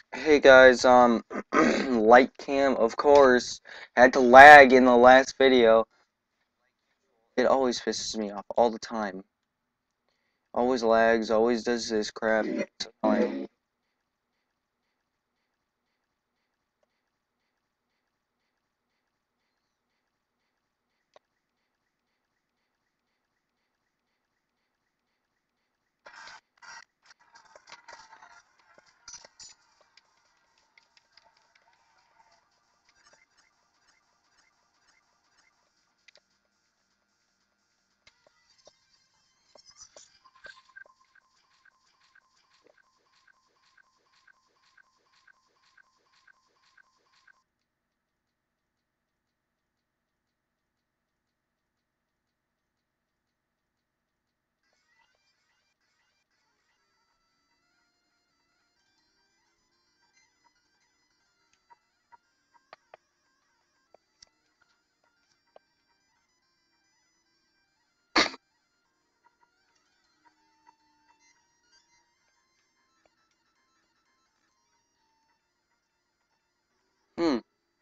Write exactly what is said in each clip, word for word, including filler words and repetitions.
Hey guys, um, light cam, of course, had to lag in the last video. It always pisses me off, all the time. Always lags, always does this crap. It's annoying. Hmm.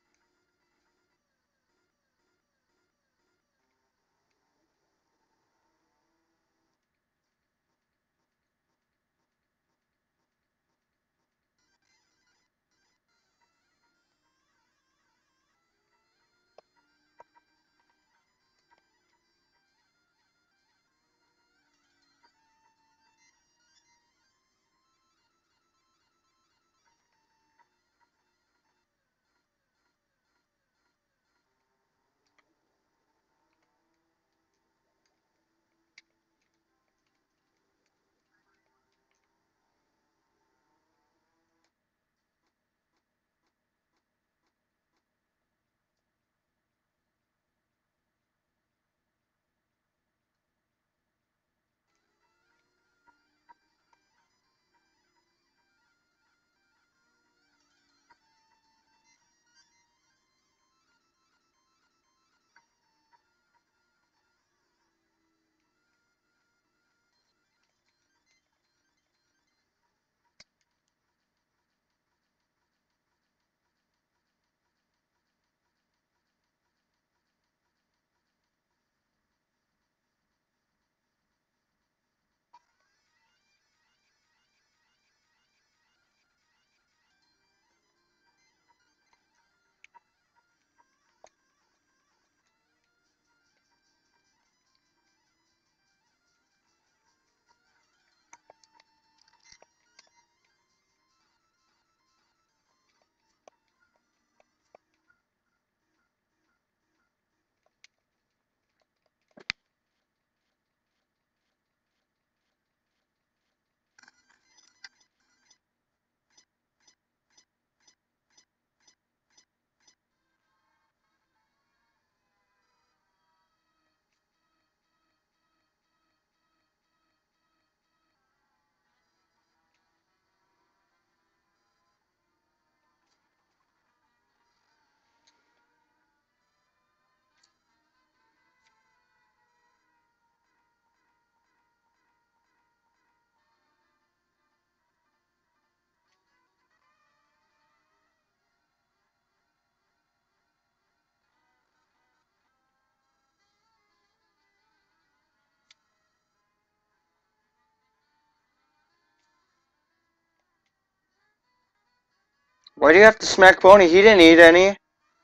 Why do you have to smack Boney? He didn't eat any.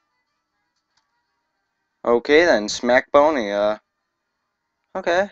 Okay then, smack Boney, uh, okay.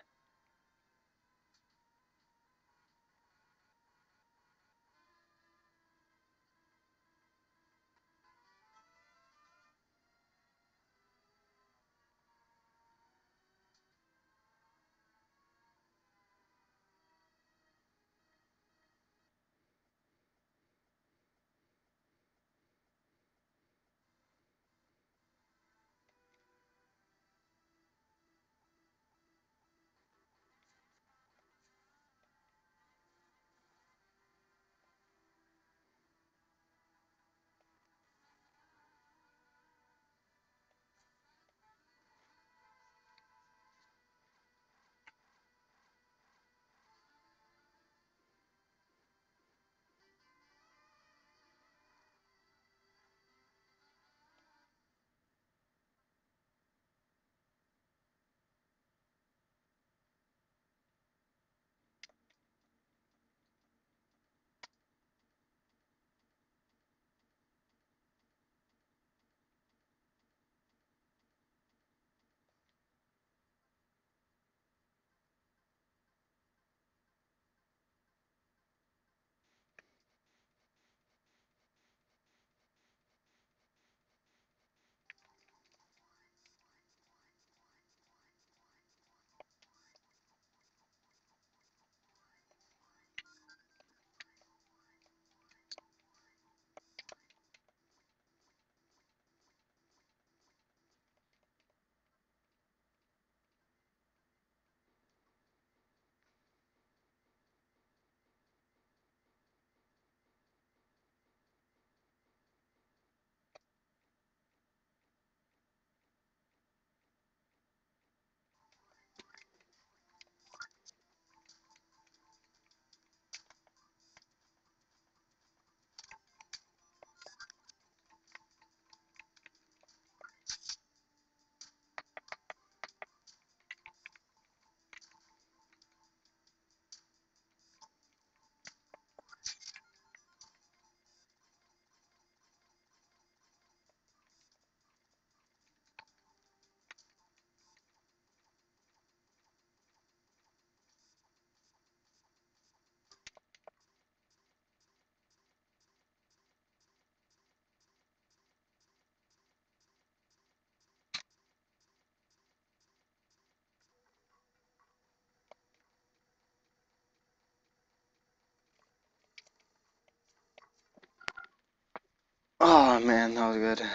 man, that was good.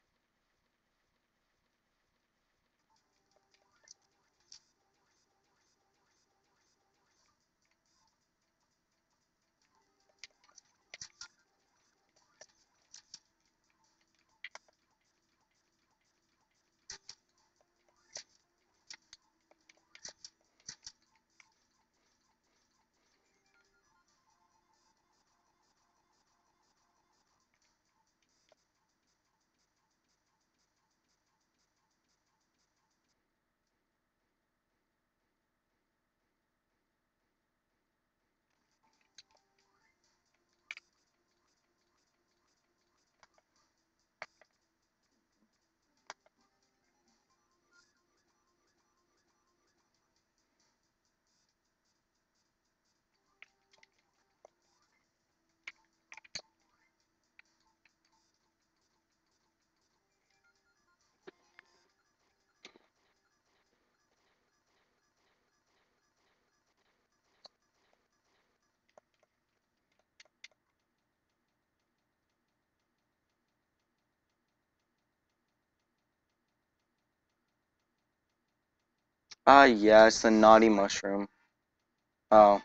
Ah, yes, the naughty mushroom. Oh.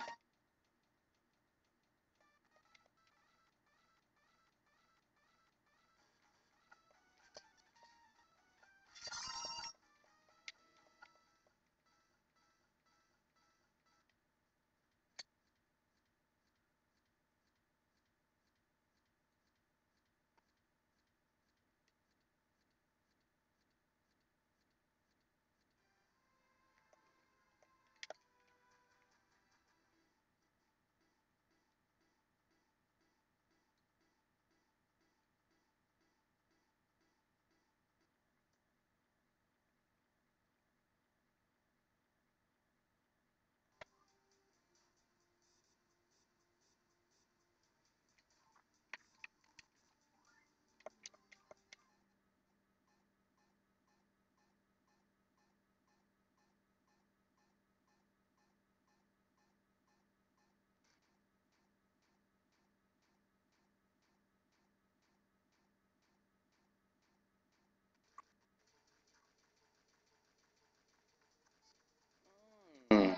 Hmm.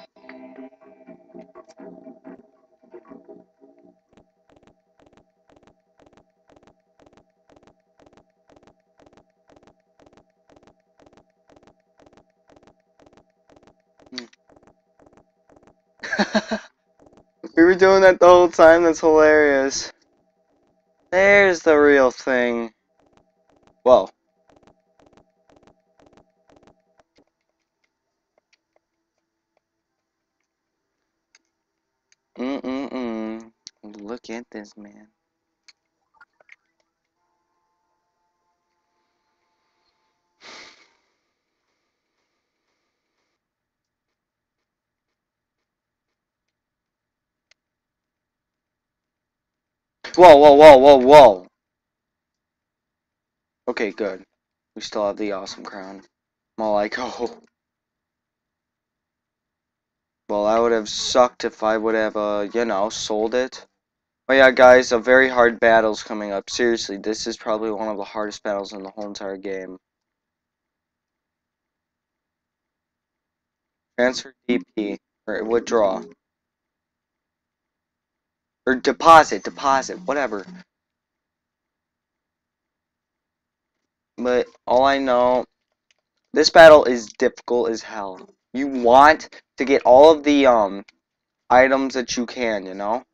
We were doing that the whole time, that's hilarious. There's the real thing. Whoa. Mm-mm-mm. Look at this, man. Whoa, whoa, whoa, whoa, whoa. Okay, good. We still have the awesome crown. I'm all like, oh. Well, I would have sucked if I would have, uh, you know, sold it. Oh yeah, guys, a very hard battle's coming up. Seriously, this is probably one of the hardest battles in the whole entire game. Transfer D P. Or withdraw. Or deposit, deposit, whatever. But all I know, this battle is difficult as hell. You want to get all of the um items that you can, you know?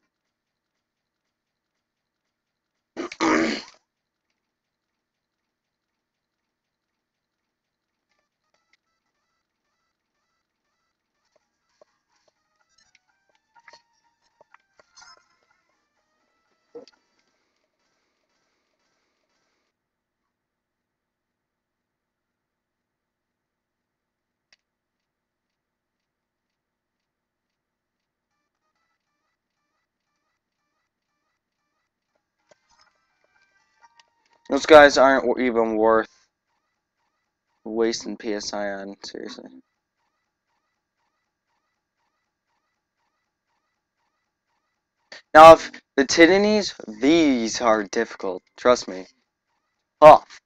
Those guys aren't even worth wasting P S I on, seriously. Now, if the Titanies, these are difficult, trust me. Off.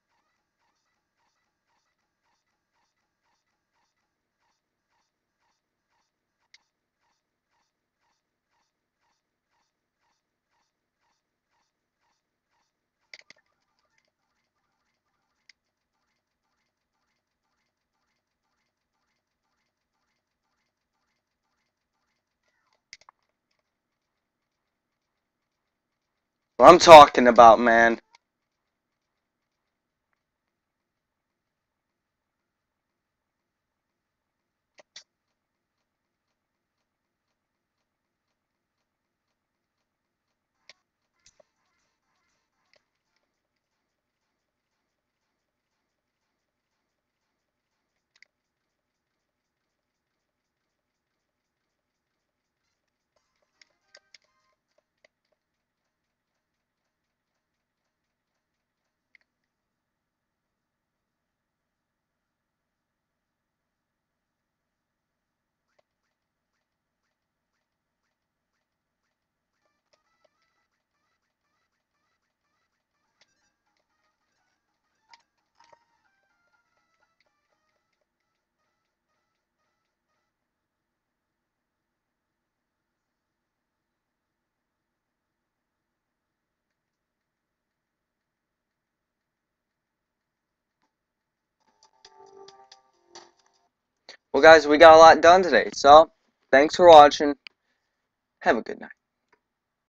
What I'm talking about, man. Well, guys, we got a lot done today, so thanks for watching. Have a good night.